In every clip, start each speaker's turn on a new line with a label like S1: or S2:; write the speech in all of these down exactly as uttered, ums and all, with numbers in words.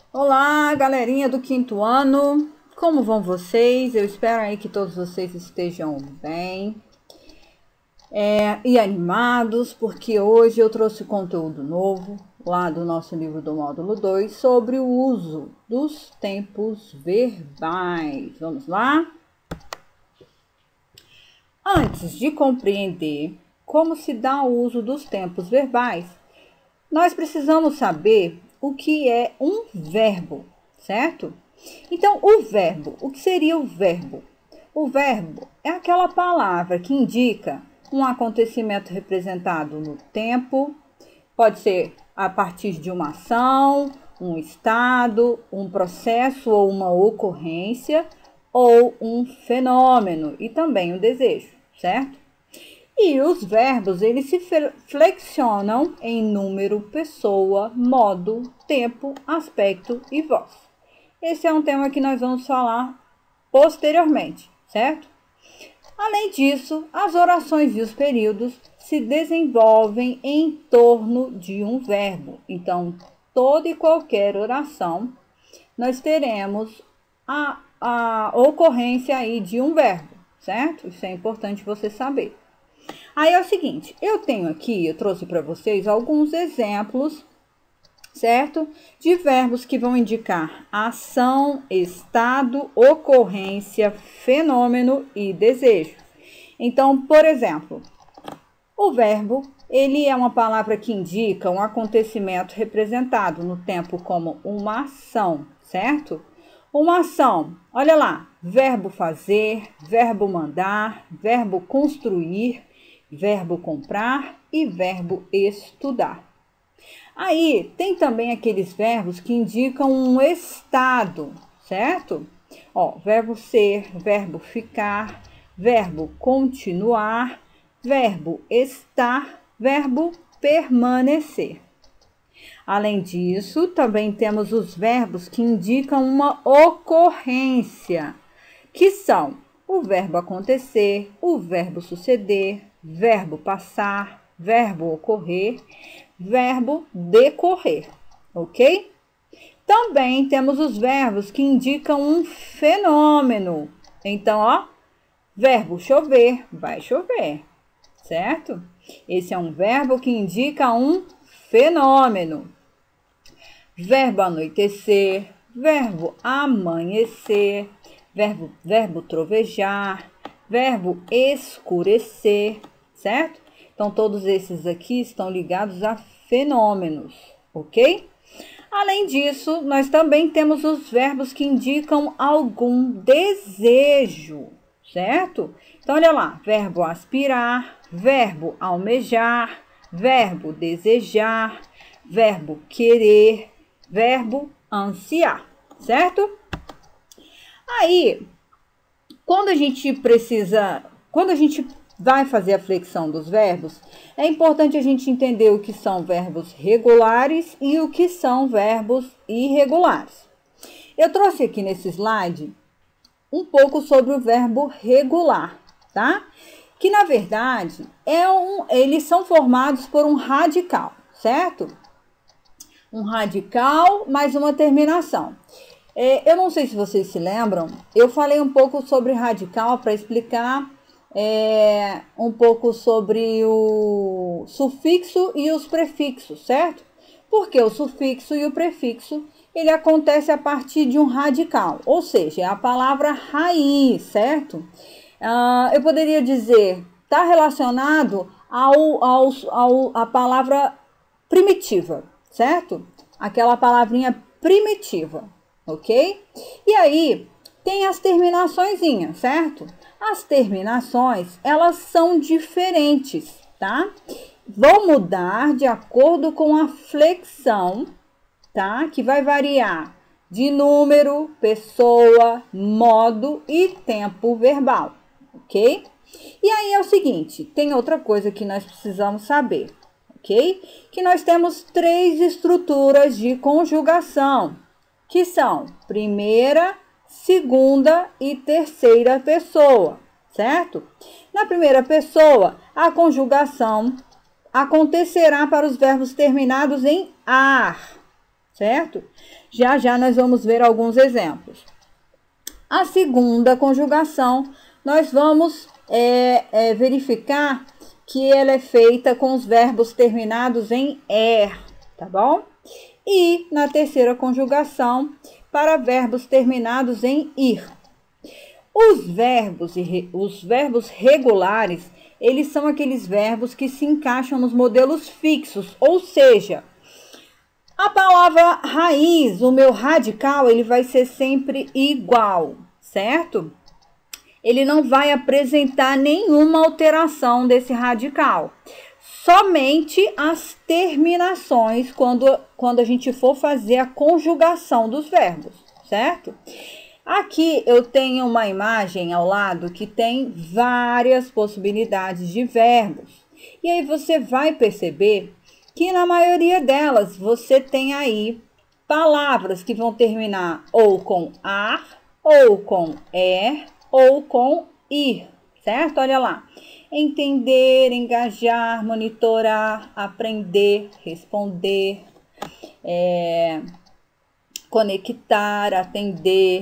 S1: Olá, galerinha do quinto ano, como vão vocês? Eu espero aí que todos vocês estejam bem é, e animados, porque hoje eu trouxe conteúdo novo lá do nosso livro do módulo dois sobre o uso dos tempos verbais. Vamos lá? Antes de compreender como se dá o uso dos tempos verbais, nós precisamos saber o que é um verbo, certo? Então, o verbo, o que seria o verbo? O verbo é aquela palavra que indica um acontecimento representado no tempo, pode ser a partir de uma ação, um estado, um processo ou uma ocorrência, ou um fenômeno e também um desejo, certo? E os verbos, eles se flexionam em número, pessoa, modo, tempo, aspecto e voz. Esse é um tema que nós vamos falar posteriormente, certo? Além disso, as orações e os períodos se desenvolvem em torno de um verbo. Então, toda e qualquer oração, nós teremos a, a ocorrência aí de um verbo, certo? Isso é importante você saber. Aí é o seguinte, eu tenho aqui, eu trouxe para vocês alguns exemplos, certo? De verbos que vão indicar ação, estado, ocorrência, fenômeno e desejo. Então, por exemplo, o verbo, ele é uma palavra que indica um acontecimento representado no tempo como uma ação, certo? Uma ação, olha lá, verbo fazer, verbo mandar, verbo construir, verbo comprar e verbo estudar. Aí, tem também aqueles verbos que indicam um estado, certo? Ó, verbo ser, verbo ficar, verbo continuar, verbo estar, verbo permanecer. Além disso, também temos os verbos que indicam uma ocorrência, que são o verbo acontecer, o verbo suceder, verbo passar, verbo ocorrer, verbo decorrer, ok? Também temos os verbos que indicam um fenômeno. Então, ó, verbo chover, vai chover, certo? Esse é um verbo que indica um fenômeno. Verbo anoitecer, verbo amanhecer, verbo, verbo trovejar, verbo escurecer, certo? Então, todos esses aqui estão ligados a fenômenos, ok? Além disso, nós também temos os verbos que indicam algum desejo, certo? Então, olha lá, verbo aspirar, verbo almejar, verbo desejar, verbo querer, verbo ansiar, certo? Aí, quando a gente precisa, quando a gente vai fazer a flexão dos verbos, é importante a gente entender o que são verbos regulares e o que são verbos irregulares. Eu trouxe aqui nesse slide um pouco sobre o verbo regular, tá? Que na verdade é um, eles são formados por um radical, certo? Um radical mais uma terminação. É, eu não sei se vocês se lembram, eu falei um pouco sobre radical para explicar é, um pouco sobre o sufixo e os prefixos, certo? Porque o sufixo e o prefixo, ele acontece a partir de um radical, ou seja, é a palavra raiz, certo? Ah, eu poderia dizer, está relacionado ao, ao, ao, à palavra primitiva, certo? Aquela palavrinha primitiva, ok? E aí, tem as terminaçõezinhas, certo? As terminações, elas são diferentes, tá? Vão mudar de acordo com a flexão, tá? Que vai variar de número, pessoa, modo e tempo verbal, ok? E aí é o seguinte, tem outra coisa que nós precisamos saber, ok? Que nós temos três estruturas de conjugação, que são primeira, segunda e terceira pessoa, certo? Na primeira pessoa, a conjugação acontecerá para os verbos terminados em ar, certo? Já já nós vamos ver alguns exemplos. A segunda conjugação, nós vamos é, é, verificar que ela é feita com os verbos terminados em er, tá bom? E na terceira conjugação, para verbos terminados em ir. Os verbos, os verbos regulares, eles são aqueles verbos que se encaixam nos modelos fixos, ou seja, a palavra raiz, o meu radical, ele vai ser sempre igual, certo? Ele não vai apresentar nenhuma alteração desse radical. Somente as terminações quando, quando a gente for fazer a conjugação dos verbos, certo? Aqui eu tenho uma imagem ao lado que tem várias possibilidades de verbos. E aí você vai perceber que na maioria delas você tem aí palavras que vão terminar ou com ar, ou com er, ou com ir, certo? Olha lá. Entender, engajar, monitorar, aprender, responder, é, conectar, atender,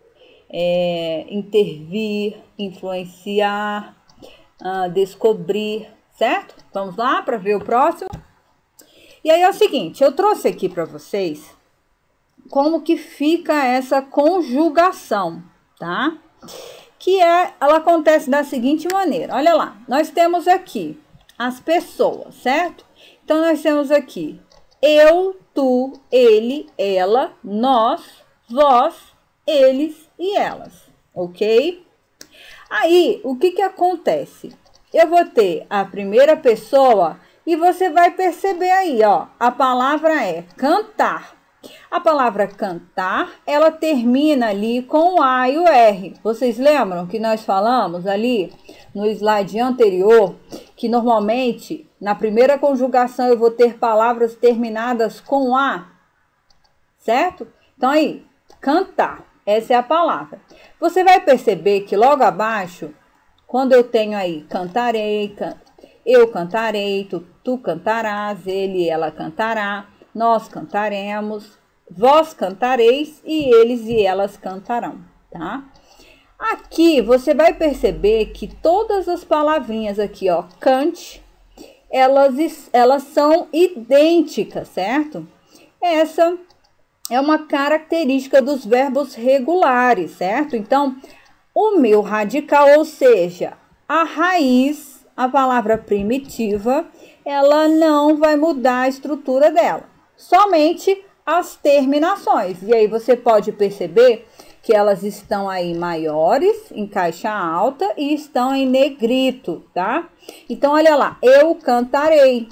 S1: é, intervir, influenciar, uh, descobrir, certo? Vamos lá para ver o próximo? E aí é o seguinte, eu trouxe aqui para vocês como que fica essa conjugação, tá? Que é, ela acontece da seguinte maneira, olha lá, nós temos aqui as pessoas, certo? Então, nós temos aqui eu, tu, ele, ela, nós, vós, eles e elas, ok? Aí, o que que acontece? Eu vou ter a primeira pessoa e você vai perceber aí, ó, a palavra é cantar. A palavra cantar, ela termina ali com o A e o R. Vocês lembram que nós falamos ali no slide anterior que normalmente na primeira conjugação eu vou ter palavras terminadas com A, certo? Então aí, cantar, essa é a palavra. Você vai perceber que logo abaixo, quando eu tenho aí cantarei, can... eu cantarei, tu, tu cantarás, ele, ela cantará, nós cantaremos, vós cantareis e eles e elas cantarão, tá? Aqui você vai perceber que todas as palavrinhas aqui, ó, cante, elas, elas são idênticas, certo? Essa é uma característica dos verbos regulares, certo? Então, o meu radical, ou seja, a raiz, a palavra primitiva, ela não vai mudar a estrutura dela, somente as terminações. E aí você pode perceber que elas estão aí maiores, em caixa alta, e estão em negrito, tá? Então, olha lá, eu cantarei,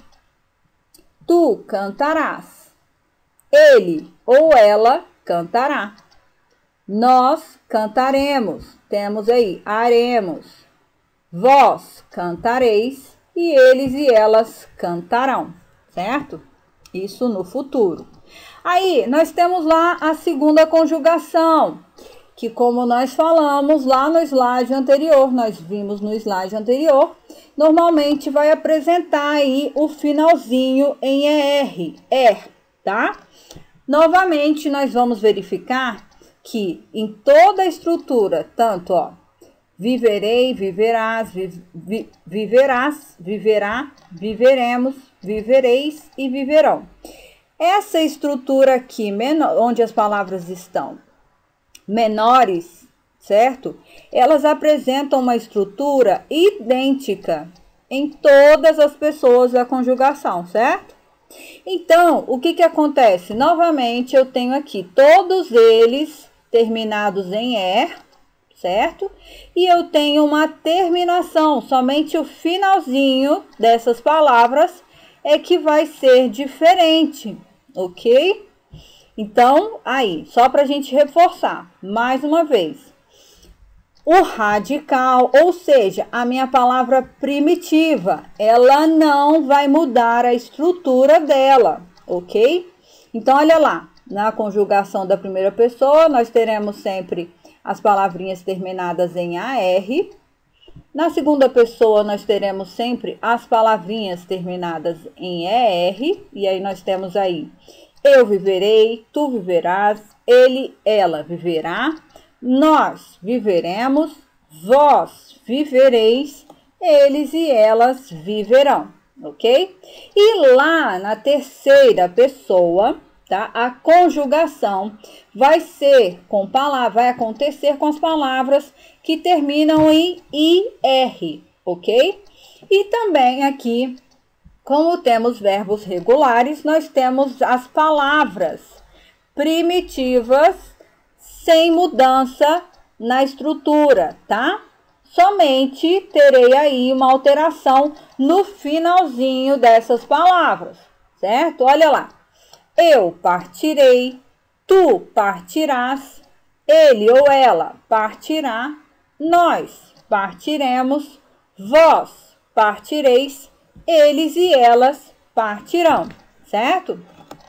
S1: tu cantarás, ele ou ela cantará, nós cantaremos, temos aí, aremos, vós cantareis e eles e elas cantarão, certo? Isso no futuro. Aí, nós temos lá a segunda conjugação, que como nós falamos lá no slide anterior, nós vimos no slide anterior, normalmente vai apresentar aí o finalzinho em er, er, tá? Novamente, nós vamos verificar que em toda a estrutura, tanto, ó, viverei, viverás, vi, vi, viverás, viverá, viveremos, vivereis e viverão. Essa estrutura aqui, menor, onde as palavras estão menores, certo? Elas apresentam uma estrutura idêntica em todas as pessoas da conjugação, certo? Então, o que que acontece? Novamente, eu tenho aqui todos eles terminados em er, certo? E eu tenho uma terminação, somente o finalzinho dessas palavras é que vai ser diferente, ok? Então, aí, só para a gente reforçar, mais uma vez, o radical, ou seja, a minha palavra primitiva, ela não vai mudar a estrutura dela, ok? Então, olha lá, na conjugação da primeira pessoa, nós teremos sempre as palavrinhas terminadas em ar. Na segunda pessoa, nós teremos sempre as palavrinhas terminadas em er, e aí nós temos aí Eu viverei, tu viverás, ele, ela viverá, nós viveremos, vós vivereis, eles e elas viverão, ok? E lá na terceira pessoa, tá? A conjugação vai ser com palavra, vai acontecer com as palavras que terminam em ir, ok? E também aqui, como temos verbos regulares, nós temos as palavras primitivas sem mudança na estrutura, tá? Somente terei aí uma alteração no finalzinho dessas palavras, certo? Olha lá. Eu partirei, tu partirás, ele ou ela partirá, nós partiremos, vós partireis, eles e elas partirão, certo?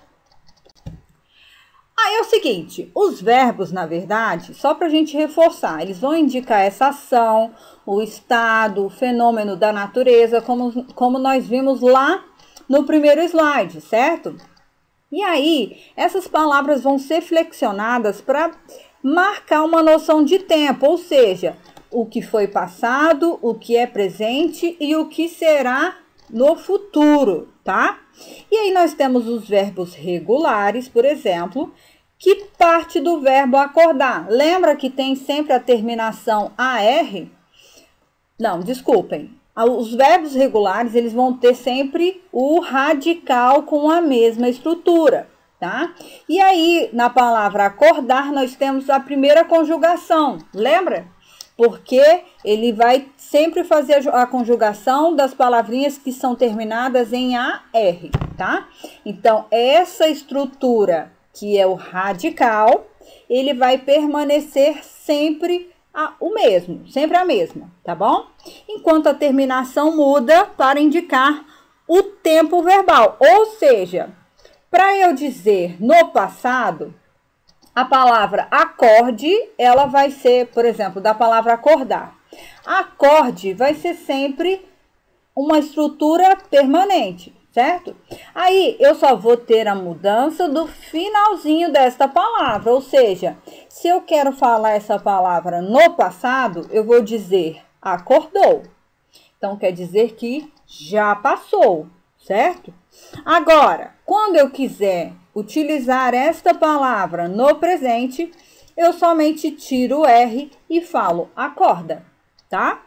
S1: Aí é o seguinte, os verbos, na verdade, só para a gente reforçar, eles vão indicar essa ação, o estado, o fenômeno da natureza, como, como nós vimos lá no primeiro slide, certo? E aí, essas palavras vão ser flexionadas para marcar uma noção de tempo, ou seja, o que foi passado, o que é presente e o que será no futuro, tá? E aí nós temos os verbos regulares, por exemplo, que parte do verbo acordar. Lembra que tem sempre a terminação ar? Não, desculpem. Os verbos regulares, eles vão ter sempre o radical com a mesma estrutura, tá? E aí, na palavra acordar, nós temos a primeira conjugação, lembra? Porque ele vai sempre fazer a conjugação das palavrinhas que são terminadas em ar, tá? Então, essa estrutura, que é o radical, ele vai permanecer sempre a, o mesmo, sempre a mesma, tá bom? Enquanto a terminação muda para indicar o tempo verbal, ou seja, para eu dizer no passado, a palavra acorde, ela vai ser, por exemplo, da palavra acordar. Acorde vai ser sempre uma estrutura permanente, certo? Aí, eu só vou ter a mudança do finalzinho desta palavra, ou seja, se eu quero falar essa palavra no passado, eu vou dizer acordou. Então, quer dizer que já passou, certo? Agora, quando eu quiser utilizar esta palavra no presente, eu somente tiro o R e falo acorda, tá?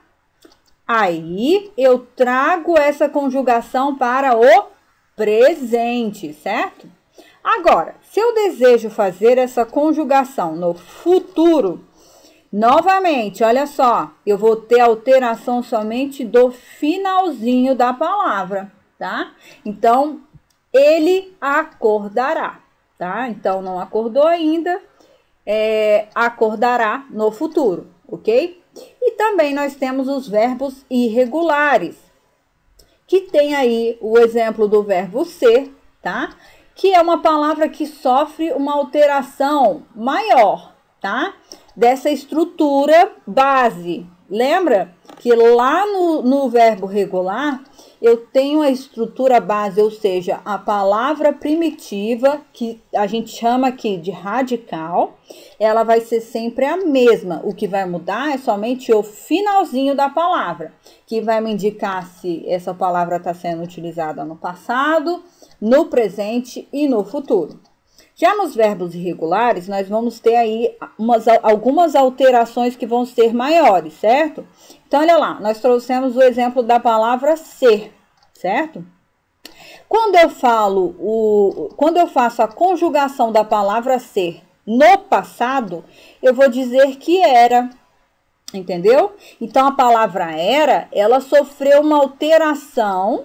S1: Aí, eu trago essa conjugação para o presente, certo? Agora, se eu desejo fazer essa conjugação no futuro, novamente, olha só, eu vou ter alteração somente do finalzinho da palavra, tá? Então, ele acordará, tá? Então, não acordou ainda, é, acordará no futuro, ok? E também nós temos os verbos irregulares, que tem aí o exemplo do verbo ser, tá? Que é uma palavra que sofre uma alteração maior, tá? Dessa estrutura base. Lembra que lá no, no verbo regular, eu tenho a estrutura base, ou seja, a palavra primitiva, que a gente chama aqui de radical, ela vai ser sempre a mesma. O que vai mudar é somente o finalzinho da palavra, que vai me indicar se essa palavra está sendo utilizada no passado, no presente e no futuro. Já nos verbos irregulares, nós vamos ter aí umas, algumas alterações que vão ser maiores, certo? Então, olha lá, nós trouxemos o exemplo da palavra ser, certo? Quando eu falo, o, quando eu faço a conjugação da palavra ser no passado, eu vou dizer que era, entendeu? Então, a palavra era, ela sofreu uma alteração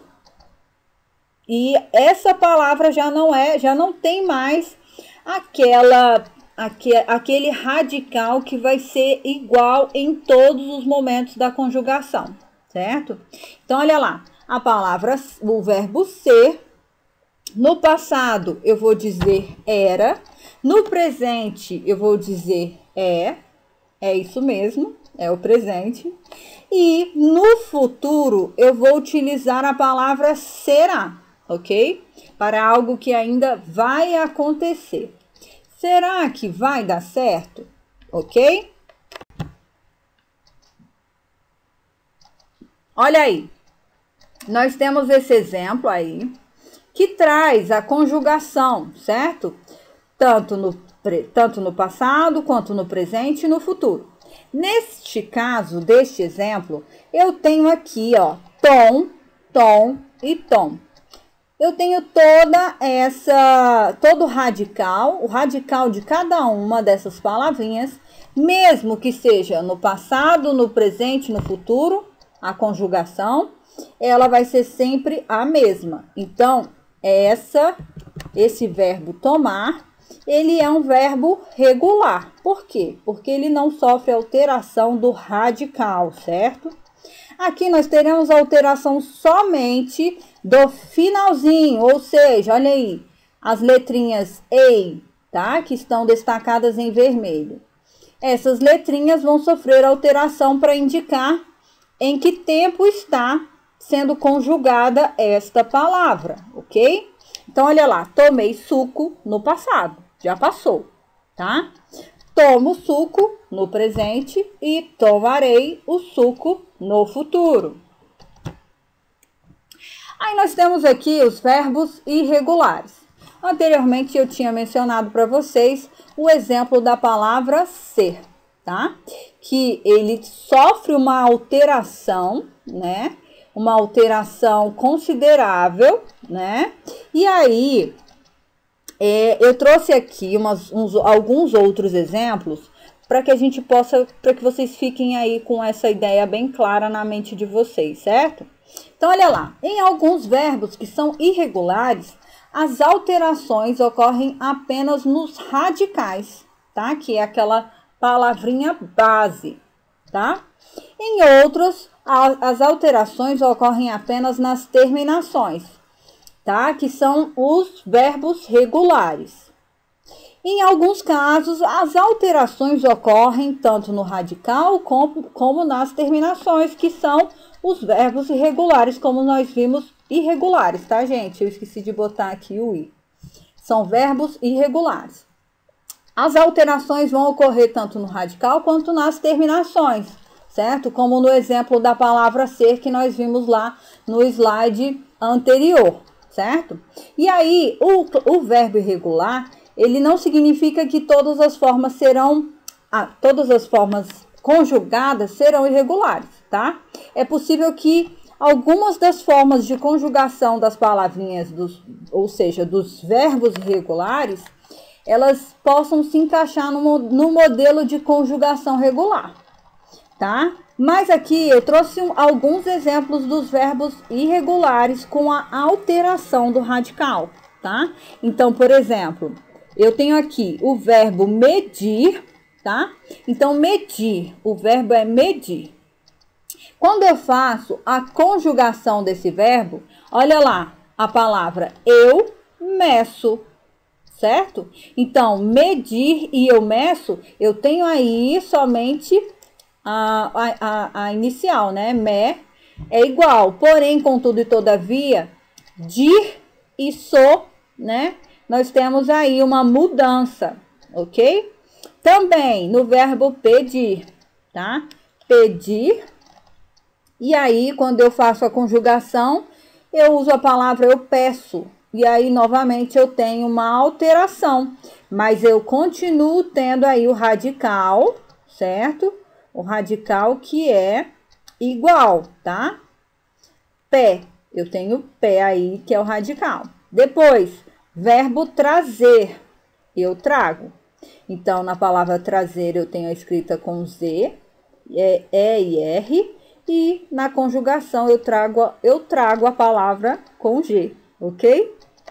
S1: e essa palavra já não é, já não tem mais aquela, aque, aquele radical que vai ser igual em todos os momentos da conjugação, certo? Então, olha lá, a palavra, o verbo ser, no passado eu vou dizer era, no presente eu vou dizer é, é isso mesmo, é o presente, e no futuro eu vou utilizar a palavra será, ok? para algo que ainda vai acontecer. Será que vai dar certo? Ok? Olha aí, nós temos esse exemplo aí, que traz a conjugação, certo? Tanto no, tanto no passado, quanto no presente e no futuro. Neste caso, deste exemplo, eu tenho aqui, ó, tom, tom e tom. Eu tenho toda essa, todo o radical, o radical de cada uma dessas palavrinhas, mesmo que seja no passado, no presente, no futuro, a conjugação, ela vai ser sempre a mesma. Então, essa, esse verbo tomar, ele é um verbo regular. Por quê? Porque ele não sofre alteração do radical, certo? Aqui nós teremos alteração somente do finalzinho, ou seja, olha aí, as letrinhas EI, tá? Que estão destacadas em vermelho. Essas letrinhas vão sofrer alteração para indicar em que tempo está sendo conjugada esta palavra, ok? Então, olha lá, tomei suco no passado, já passou, tá? Tomo suco no presente e tomarei o suco no futuro. Aí nós temos aqui os verbos irregulares. Anteriormente eu tinha mencionado para vocês o exemplo da palavra ser, tá? Que ele sofre uma alteração, né? Uma alteração considerável, né? E aí, é, eu trouxe aqui umas, uns, alguns outros exemplos para que a gente possa, para que vocês fiquem aí com essa ideia bem clara na mente de vocês, certo? Então, olha lá, em alguns verbos que são irregulares, as alterações ocorrem apenas nos radicais, tá? Que é aquela palavrinha base, tá? Em outros, as alterações ocorrem apenas nas terminações, tá? Que são os verbos regulares. Em alguns casos, as alterações ocorrem tanto no radical como, como nas terminações, que são os verbos irregulares, como nós vimos, irregulares, tá, gente? Eu esqueci de botar aqui o i. São verbos irregulares. As alterações vão ocorrer tanto no radical quanto nas terminações, certo? Como no exemplo da palavra ser que nós vimos lá no slide anterior, certo? E aí, o, o verbo irregular, ele não significa que todas as formas serão, ah, todas as formas conjugadas serão irregulares, tá? É possível que algumas das formas de conjugação das palavrinhas, dos, ou seja, dos verbos irregulares, elas possam se encaixar no, no modelo de conjugação regular, tá? Mas aqui eu trouxe um, alguns exemplos dos verbos irregulares com a alteração do radical, tá? Então, por exemplo, eu tenho aqui o verbo medir, tá? Então, medir, o verbo é medir. Quando eu faço a conjugação desse verbo, olha lá, a palavra eu meço, certo? Então, medir e eu meço, eu tenho aí somente a, a, a, a inicial, né? Me é igual, porém, contudo e todavia, dir e so, né? Nós temos aí uma mudança, ok? Também no verbo pedir, tá? Pedir. E aí, quando eu faço a conjugação, eu uso a palavra eu peço. E aí, novamente, eu tenho uma alteração. Mas eu continuo tendo aí o radical, certo? O radical que é igual, tá? Pé. Eu tenho pé aí, que é o radical. Depois, verbo trazer. Eu trago. Então, na palavra trazer, eu tenho a escrita com Z, E, E e R. E na conjugação eu trago, eu trago a palavra com G, ok?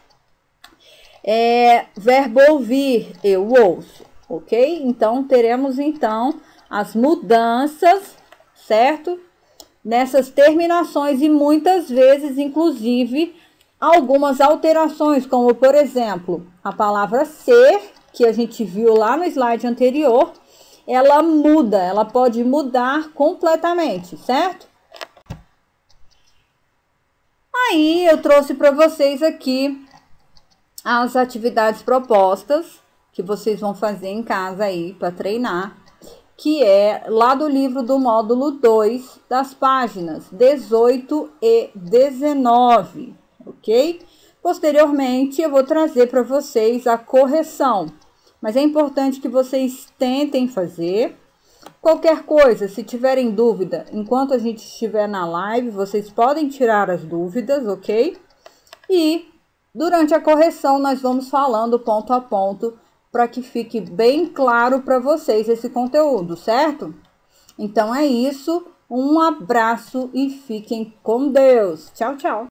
S1: É, verbo ouvir, eu ouço, ok? Então, teremos então as mudanças, certo? Nessas terminações e muitas vezes, inclusive, algumas alterações, como por exemplo, a palavra ser, que a gente viu lá no slide anterior, ela muda, ela pode mudar completamente, certo? Aí eu trouxe para vocês aqui as atividades propostas que vocês vão fazer em casa aí para treinar, que é lá do livro do módulo dois, das páginas dezoito e dezenove, ok? Posteriormente, eu vou trazer para vocês a correção, mas é importante que vocês tentem fazer. Qualquer coisa, se tiverem dúvida, enquanto a gente estiver na live, vocês podem tirar as dúvidas, ok? E durante a correção, nós vamos falando ponto a ponto para que fique bem claro para vocês esse conteúdo, certo? Então é isso, um abraço e fiquem com Deus. Tchau, tchau!